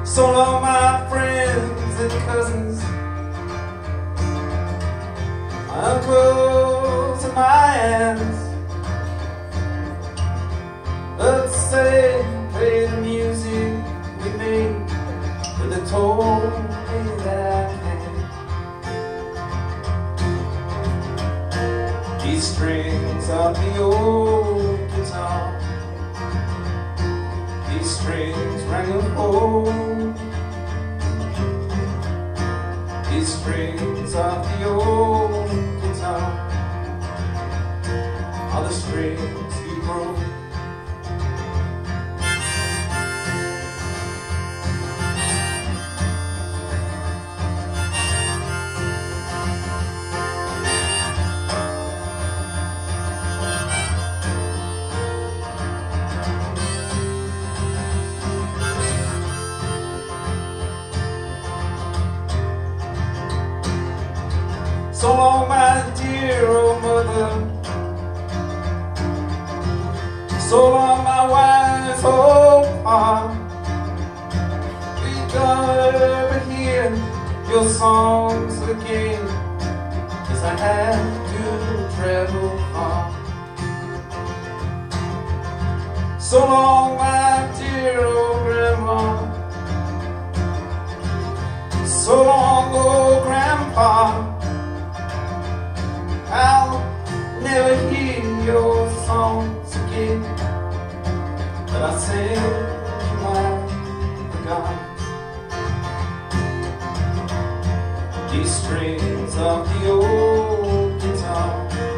So long, my friends and cousins, my uncles and my aunts. Let's say, play the music we made, but they told me that I can't. These strings of the old guitar, these strings rang of hope. These strings of the old guitar are the strings you broke. So long, my dear old mother. So long, my wise old pa. We gotta hear your songs again, 'cause I have to travel far. So long, my dear old grandma. So long, old grandpa. I'll never hear your songs again, but I sing you my regard. These strings of the old guitar,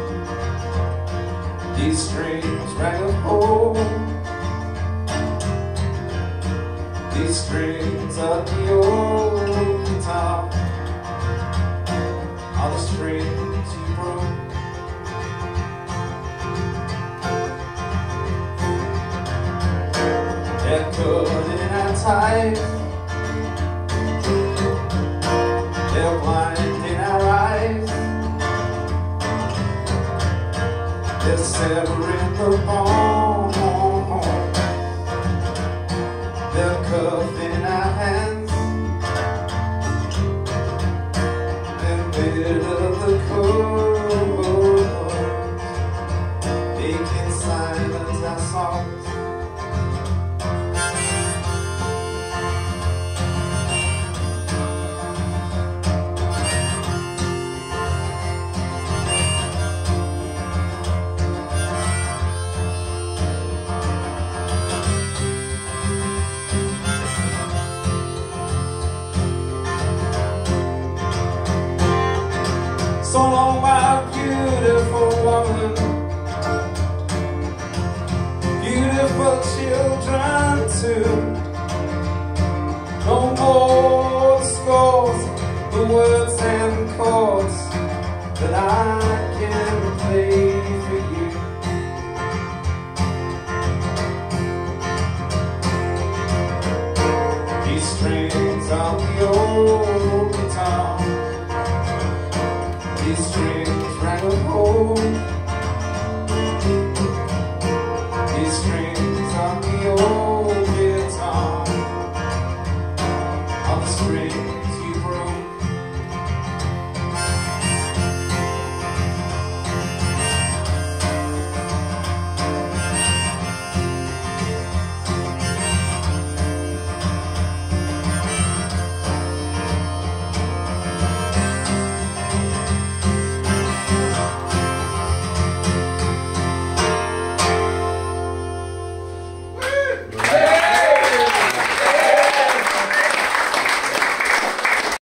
these strings rang of hope. These strings of the old guitar are the strings you broke. They're cut in our ties, they're blind in our eyes, they're severing the bone, they're cuffed in our hands, they're middle of the cold, making silence our songs. So long, my beautiful woman, beautiful children too. No more the scores, the words and chords that I can play for you. These strings of the old guitar, these strings rang of hope.